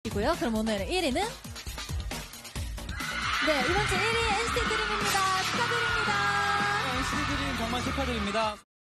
이고요. 그럼 오늘 1위는 네, 이번 주 1위 NCT 드림입니다. 축하드립니다. NCT 드림 정말 축하드립니다.